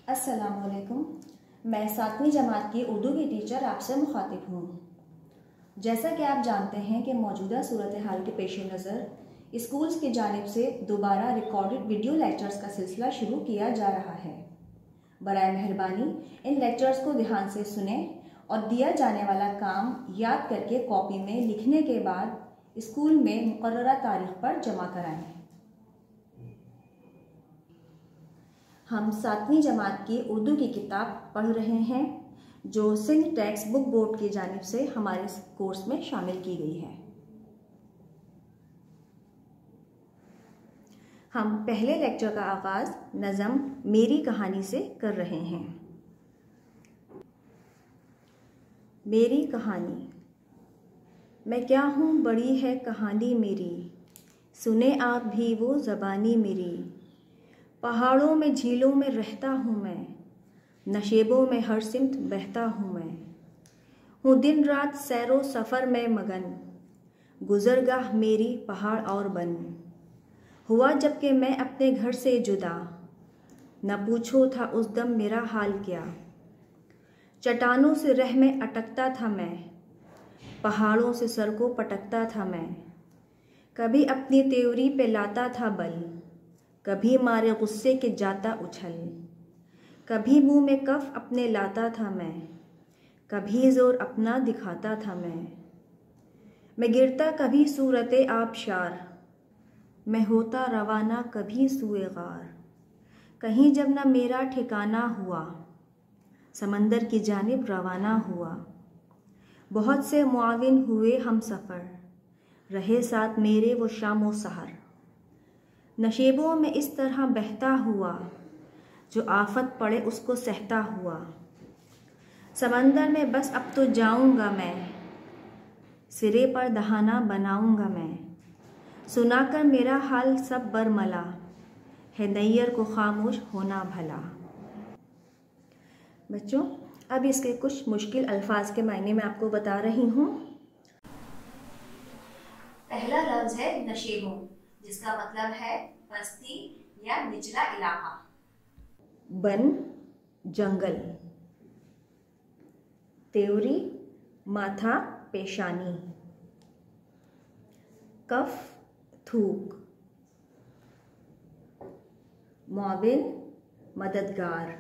अस्सलामुअलैकुम। मैं 7वीं जमात की उर्दू की टीचर आपसे मुखातिब हूँ। जैसा कि आप जानते हैं कि मौजूदा सूरत हाल के पेश नज़र स्कूल्स की जानिब से दोबारा रिकॉर्डेड वीडियो लेक्चर्स का सिलसिला शुरू किया जा रहा है। बराए मेहरबानी इन लेक्चर्स को ध्यान से सुने और दिया जाने वाला काम याद करके कॉपी में लिखने के बाद स्कूल में मुकर्ररा तारीख पर जमा कराएं। हम 7वीं जमात की उर्दू की किताब पढ़ रहे हैं जो सिंध टेक्स्ट बुक बोर्ड की जानिब से हमारे कोर्स में शामिल की गई है। हम पहले लेक्चर का आगाज़ नज़म मेरी कहानी से कर रहे हैं। मेरी कहानी। मैं क्या हूँ बड़ी है कहानी मेरी, सुने आप भी वो ज़बानी मेरी। पहाड़ों में झीलों में रहता हूँ मैं, नशेबों में हर सिमत बहता हूँ मैं। हूँ दिन रात सैरो सफ़र में मगन, गुज़रगाह मेरी पहाड़ और बन। हुआ जबकि मैं अपने घर से जुदा, न पूछो था उस दम मेरा हाल क्या। चट्टानों से रह में अटकता था मैं, पहाड़ों से सर को पटकता था मैं। कभी अपनी तेवरी पे लाता था बल, कभी मारे गुस्से के जाता उछल। कभी मुंह में कफ अपने लाता था मैं, कभी जोर अपना दिखाता था मैं गिरता कभी सूरते आबशार, मैं होता रवाना कभी सुए गार। कहीं जब न मेरा ठिकाना हुआ, समंदर की जानिब रवाना हुआ। बहुत से मुआविन हुए हम सफ़र, रहे साथ मेरे वो शाम व सहर। नशेबों में इस तरह बहता हुआ, जो आफत पड़े उसको सहता हुआ। समंदर में बस अब तो जाऊंगा मैं, सिरे पर दहाना बनाऊंगा मैं। सुनाकर मेरा हाल सब बरमला, है नैयर को खामोश होना भला। बच्चों, अब इसके कुछ मुश्किल अल्फाज के मायने मैं आपको बता रही हूँ। पहला लफ्ज है नशेबों, जिसका मतलब है बस्ती या निचला इलाका। बन जंगल, तेवरी माथा पेशानी, कफ थूक, मुआविन मददगार,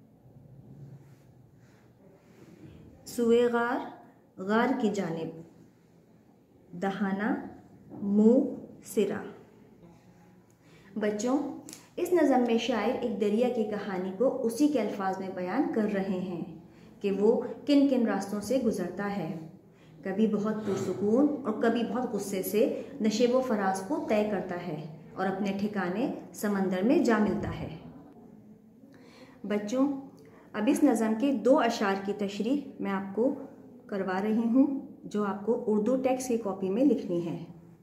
सुए गार गार की जानिब, दहाना मुंह सिरा। बच्चों, इस नज़म में शायर एक दरिया की कहानी को उसी के अल्फाज में बयान कर रहे हैं कि वो किन किन रास्तों से गुजरता है। कभी बहुत पुरसुकून और कभी बहुत गुस्से से नशेब व फराज को तय करता है और अपने ठिकाने समंदर में जा मिलता है। बच्चों, अब इस नज़म के 2 अशार की तशरीह मैं आपको करवा रही हूँ, जो आपको उर्दू टेक्स्ट की कॉपी में लिखनी है।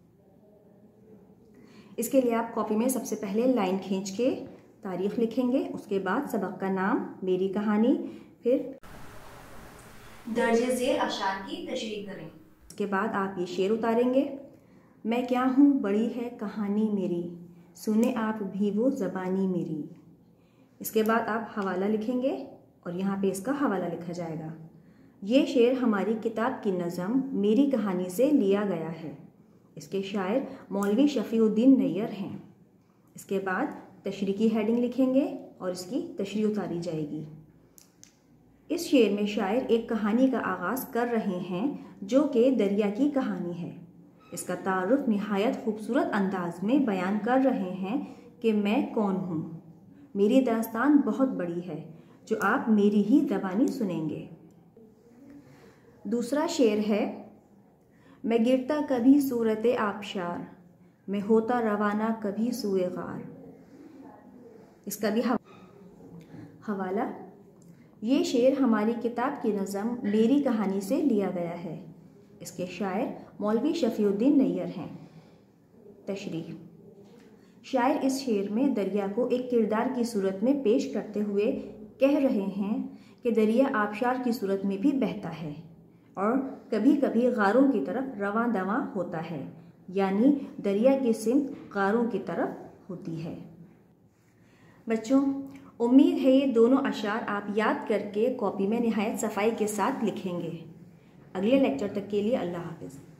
इसके लिए आप कॉपी में सबसे पहले लाइन खींच के तारीख लिखेंगे, उसके बाद सबक का नाम, मेरी कहानी, फिर दर्जे ज़ेर अशार की तशरीह करें। उसके बाद आप ये शेर उतारेंगे। मैं क्या हूँ बड़ी है कहानी मेरी, सुने आप भी वो ज़बानी मेरी। इसके बाद आप हवाला लिखेंगे और यहाँ पे इसका हवाला लिखा जाएगा। ये शेर हमारी किताब की नज़म मेरी कहानी से लिया गया है। इसके शायर मौलवी शफीउद्दीन नैयर हैं। इसके बाद तशरीह की हेडिंग लिखेंगे और इसकी तशरीह उतारी जाएगी। इस शेर में शायर एक कहानी का आगाज़ कर रहे हैं जो कि दरिया की कहानी है। इसका तारुफ निहायत खूबसूरत अंदाज में बयान कर रहे हैं कि मैं कौन हूँ, मेरी दास्तान बहुत बड़ी है जो आप मेरी ही ज़बानी सुनेंगे। दूसरा शेर है, मैं गिरता कभी सूरते आबशार, मैं होता रवाना कभी सुए गार। इसका भी हवाला। ये शेर हमारी किताब की नज़म मेरी कहानी से लिया गया है। इसके शायर मौलवी शफीउद्दीन नैयर हैं। तशरीह। शायर इस शेर में दरिया को एक किरदार की सूरत में पेश करते हुए कह रहे हैं कि दरिया आबशार की सूरत में भी बहता है और कभी कभी गारों की तरफ रवां दवां होता है, यानी दरिया की सिमत गारों की तरफ होती है। बच्चों, उम्मीद है ये दोनों अशार आप याद करके कॉपी में निहायत सफाई के साथ लिखेंगे। अगले लेक्चर तक के लिए अल्लाह हाफ़िज़।